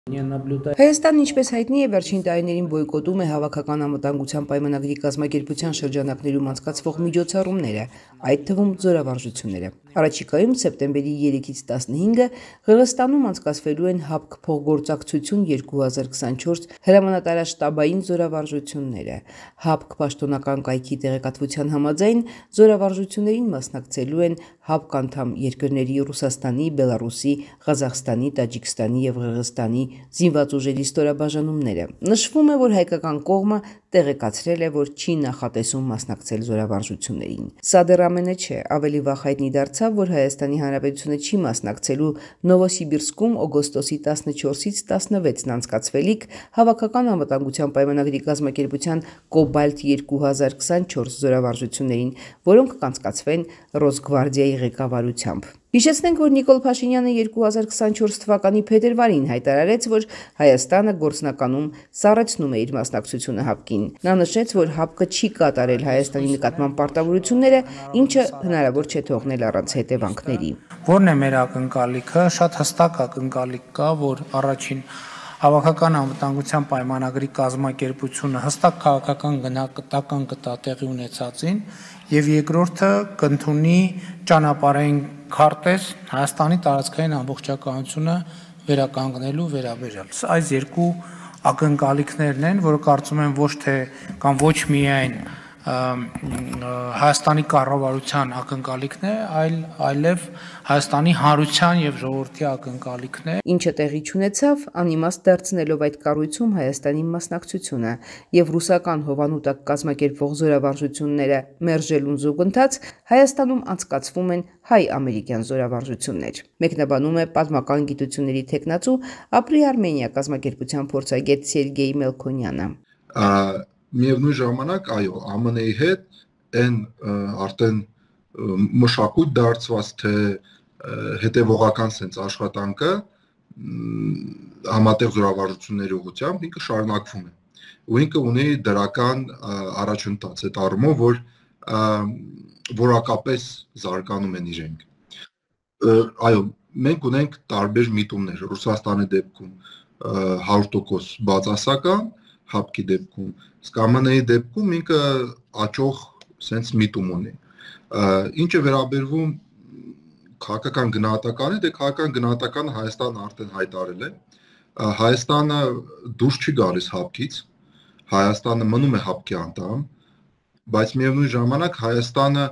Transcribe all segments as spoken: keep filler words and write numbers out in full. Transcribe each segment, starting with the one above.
Հայաստանն, ինչպես հայտնի է, վերջին տարիներին բոյկոտում է հավաքական անվտանգության պայմանագրի կազմակերպության շրջանակներում անցկացվող միջոցառումները, այդ թվում զորավարժությունները։ Առաջիկայում սեպտեմբերի երեքից տասնհինգը Ղրղստանում անցկացվելու են ՀԱՊԿ փոխգործակցություն երկու հազար քսանչորս հրամանատարաշտաբային զորավարժությունները։ ՀԱՊԿ պաշտոնական կայքի տեղեկատվության համաձայն զորավարժություններին մասնակցելու են ՀԱՊԿ անդամ երկրների Ռուսաստանի, Բելարուսի, Ղազախստանի, Տաջիկստանի և Ղրղստանի զինված ուժերի ստորաբաժանումները։ Նշվում է, որ հայկական կողմը տեղեկացրել է, որ չի նախատեսում մասնակցել զորավարժություններին։ Սա դեռ ամենը չէ, ավելի վաղ հայտնի դարձավ, որ Հայաստանի Հանրապետությունը չի մասնակցելու Նովոսիբիրսկում օգոստոսի տասնչորսից տասնվեցն անցկացվելիք հավաքական անվտանգության պայմանագրի կազմակերպության Կոբալտ երկու հազար քսանչորս զորավարժություններին, որոնք կանցկացվեն Ռոսգվարդիայի ղեկավարությամբ։ Հիշեցնենք, որ Նիկոլ Փաշինյանը երկու հազար քսանչորս թվականի փետրվարին հայտարարեց, որ Հայաստանը գործնականում սառեցնում է իր մասնակցությունը ՀԱՊԿ-ին։ Նա նշեց, որ ՀԱՊԿ-ը չի կատարել Հայաստանի նկատմամբ պարտավորությունները, ինչը հնարավոր չէ թողնել առանց հետևանքների։ Որն է մեր ակնկալիքը, շատ հստակ ակնկալիք կա, որ առաջին հավաքական անվտանգության պայմանագրի կազմակերպությունը հստակ քաղաքական գնահատական կտա տեղի ունեցածին, եւ երկրորդը կընդունի ճանապարհային քարտեզ Հայաստանի տարածքային ամբողջականությունը վերականգնելու վերաբերյալ։ Այս երկու ակնկալիքներն են, որը կարծում եմ ոչ թե կամ ոչ միայն Հայաստանի կառավարության ակնկալիքն է, այլ այլև Հայաստանի հանրության եւ ժողովրդի ակնկալիքն է, ինչը տեղի չունեցավ, անիմաստ դարձնելով այդ կառույցում Հայաստանի մասնակցությունը եւ ռուսական հովանու տակ կազմակերպվող զորավարժությունները մերժելուն զուգընթաց Հայաստանում անցկացվում են հայ-ամերիկյան զորավարժություններ։ Մեկնաբանում է պատմական գիտությունների թեկնածու Ապրի Արմենիա կազմակերպության փորձագետ Սերգեյ Մելքոնյանը։ Միևնույն ժամանակ, այո, ԱՄՆ-ի հետ այն արդեն մշակույթ դարձված թե հետևողական sense աշխատանքը համատեղ զորավարժությունների ուղղությամբ ինքը շարունակվում է։ Ու ինքը ունի դրական առաջընթաց այդ առումով, որ որակապես զարգանում են իրենք։ Այո, մենք ունենք տարբեր միտումներ, Ռուսաստանի դեպքում հարյուր տոկոս բացասական, ՀԱՊԿ-ի դեպքում, իսկ ԱՄՆ-ի դեպքում ինքը աճող sense միտում ունի։ Ինչը վերաբերվում քաղաքական գնահատականի, դե քաղաքական գնահատականը Հայաստանը արդեն հայտարարել է։ Հայաստանը դուրս չի գալիս ՀԱՊԿ-ից, Հայաստանը մնում է ՀԱՊԿ-ի անդամ, բայց միևնույն ժամանակ Հայաստանը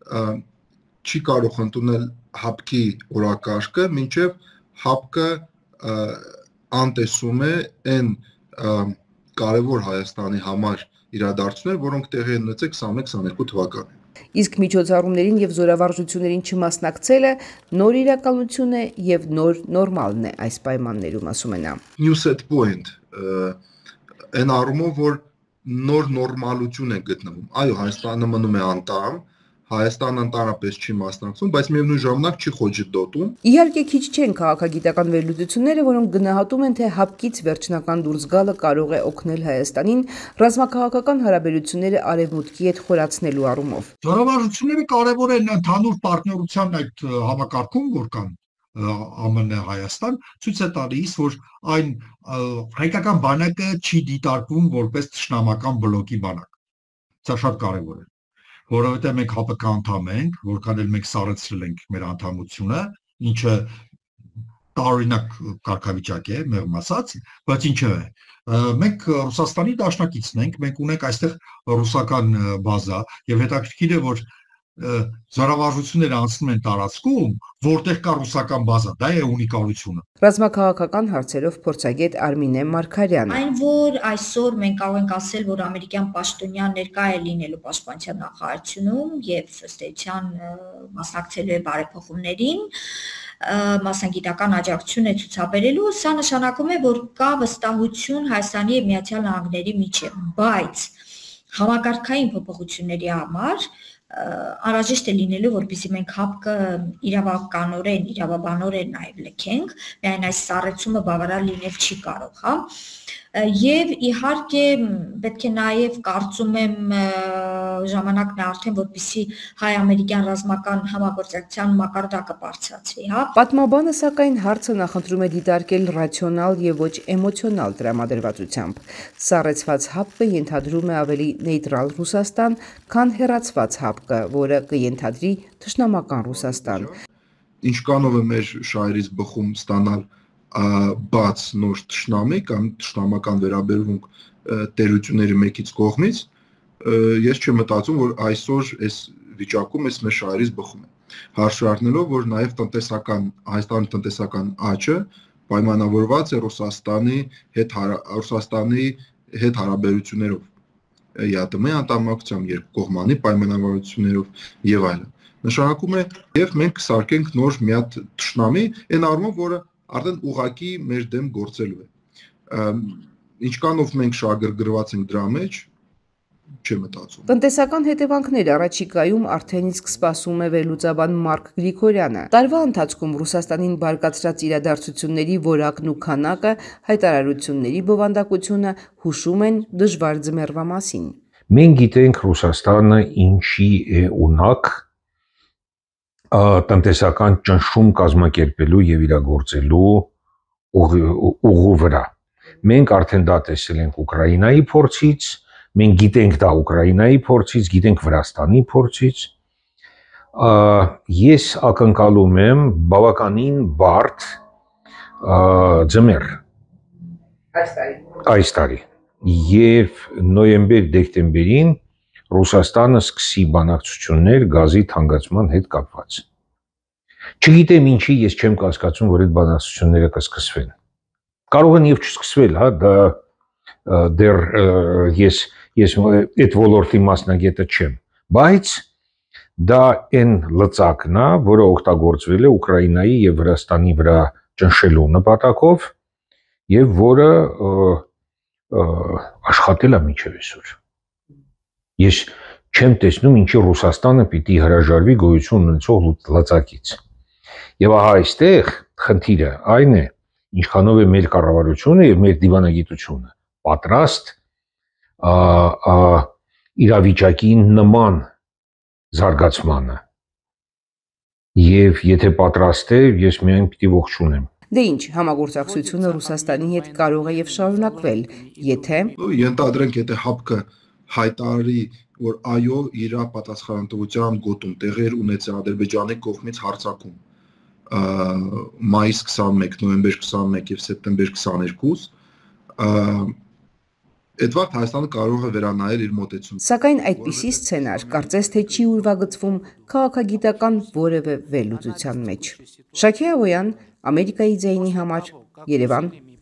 չի կարող ընդունել ՀԱՊԿ-ի օրակարգը, մինչև ՀԱՊԿ-ը անտեսում է այն կարևոր Հայաստանի համար իրադարձություններ, որոնք տեղի են ունեցել քսանմեկ քսաներկու թվականին։ Իսկ միջոցառումներին եւ զորավարժություններին չմասնակցելը նոր իրականություն է եւ նոր նորմալն է այս պայմաններում, ասում է նա։ New set point, այն առումով, որ նոր նորմալություն է գտնվում։ Այո, Հայաստանը մնում է անդամ, Հայաստանը ընդհանրապես չի մասնակցում, բայց միևնույն ժամանակ չի խոչընդոտում։ Իհարկե քիչ չեն քաղաքագիտական վերլուծությունները, որոնք գնահատում են, թե ՀԱՊԿ-ից վերջնական դուրս գալը կարող է օգնել Հայաստանին ռազմաքաղաքական հարաբերությունները արևմուտքի հետ խորացնելու առումով։ Զորավարժությունները կարևոր են ընդհանուր պարտներության այդ համակարգում, որ կան ԱՄՆ Հայաստան, ցույց է տալիս, որ այն հայկական բանակը չի դիտարկվում որպես թշնամական բլոկի բանակ։ Սա շատ կարևոր է, որովհետև մենք ՀԱՊԿ անդամ ենք, որքան էլ մենք սառեցրել ենք մեր անդամությունը, ինչը տարօրինակ կարգավիճակ է, մեղմ ասած, բայց ինչը է։ Մենք Ռուսաստանի դաշնակիցն ենք, մենք ունենք այստեղ ռուսական բազա եւ հետաքրքիր է, որ զորավարժությունները անցնում են տարածքում, որտեղ կա ռուսական բազա, դա է ունիկալությունը։ Ռազմաքաղաքական հարցերով փորձագետ Արմինե Մարգարյանը։ Այն, որ այսօր մենք կարող ենք ասել, որ ամերիկյան պաշտոնյան ներկա է լինելու պաշտպանության նախարարությունում եւ ըստ էության մասնակցելու է բարեփոխումներին, մասնագիտական աջակցություն է ցուցաբերելու, սա նշանակում է, որ կա վստահություն Հայաստանի եւ Միացյալ Նահանգների միջեւ, բայց համակարգային փոփոխությունների համար անհրաժեշտ է լինելու, որպեսզի մենք հապկը իրավականորեն, իրավաբանորեն նաև լքենք, միայն այս սառեցումը բավարար լինել չի կարող, հա։ Եվ իհարկե պետք է նաև կարծում եմ ժամանակն է արդեն, որպեսզի հայ-ամերիկյան ռազմական համագործակցության մակարդակը բարձրացվի, հա։ Պատմաբանը սակայն հարցը նախընտրում է դիտարկել ռացիոնալ եւ ոչ էմոցիոնալ տրամադրվածությամբ։ Սառեցված հապկը ենթադրում է ավելի նեյտրալ Ռուսաստան, քան հեռացված հապկը, որը կենթադրի թշնամական Ռուսաստան։ Ինչքանով է մեր շահերից բխում ստանալ բաց նոր թշնամի կամ թշնամական վերաբերվունք տերությունների մեկից կողմից, ես չեմ մտածում, որ այսօր այս վիճակում այս մեր շահերից բխում է։ Հաշվի առնելով, որ նաև տնտեսական Հայաստանի տնտեսական աճը պայմանավորված է Ռուսաստանի հետ Ռուսաստանի հետ հարաբերություններով, ԵԱՏՄ-ի անդամակցությամբ, երկկողմանի պայմանավորություններով եւ այլն։ Նշանակում է, եւ մենք կսարքենք նոր մի հատ թշնամի, այն առումով, որը արդեն ուղակի մեր դեմ գործելու է։ Ինչքանով մենք շահագրգռված ենք դրա մեջ, չեմ մտածում։ Տնտեսական հետևանքները առաջիկայում արդեն իսկ սպասում է վերլուծաբան Մարկ Գրիգորյանը։ Տարվա ընթացքում Ռուսաստանին բարգացրած իրադարձությունների որակն ու քանակը, հայտարարությունների բովանդակությունը հուշում են դժվար ձմեռվա մասին։ Մենք գիտենք Ռուսաստանը ինչի է ունակ տնտեսական ճնշում կազմակերպելու եւ իրագործելու ուղու վրա։ Մենք արդեն դա տեսել ենք Ուկրաինայի փորձից, մենք գիտենք դա Ուկրաինայի փորձից, գիտենք Վրաստանի փորձից։ Ես ակնկալում եմ բավականին բարդ ձմեռ այս տարի։ Այս տարի։ Եվ նոյեմբեր-դեկտեմբերին Ռուսաստանը սկսի բանակցություններ գազի թանկացման հետ կապված։ Չգիտեմ ինչի, ես չեմ կասկածում, որ այդ բանակցությունները կսկսվեն։ Կարող են եւ չսկսվել, հա, դա դեռ ես ես այդ ոլորտի մասնագետը չեմ, բայց դա այն լծակն է, որը օգտագործվել է Ուկրաինայի եւ Վրաստանի վրա ճնշելու նպատակով եւ որը աշխատել է մինչեւ այսօր։ Ես չեմ տեսնում ինչի Ռուսաստանը պիտի հրաժարվի գոյություն ունեցող լծակից։ Եվ ահա այստեղ խնդիրը այն է, ինչքանով է մեր կառավարությունը եւ մեր դիվանագիտությունը պատրաստ իրավիճակի նման զարգացմանը։ Եվ եթե պատրաստ է, ես միայն պիտի ողջունեմ։ Դե ինչ, համագործակցությունը Ռուսաստանի հետ կարող է եւ շարունակվել, եթե ենթադրենք, եթե հապկը հայտարարի, որ այո, իր պատասխանատվության գոտում տեղեր ունեցել Ադրբեջանի կողմից հարձակում մայիս քսանմեկ, նոյեմբեր քսանմեկ եւ սեպտեմբեր քսաներկու, այդ վաղ Հայաստանը կարող է վերանայել իր մոտեցումը։ Սակայն այդպիսի սցենար կարծես թե չի ուրվագծվում քաղաքագիտական որևէ վերլուծության մեջ։ Շաքե Աղոյան, Ամերիկայի ձայնի համար, Երևան,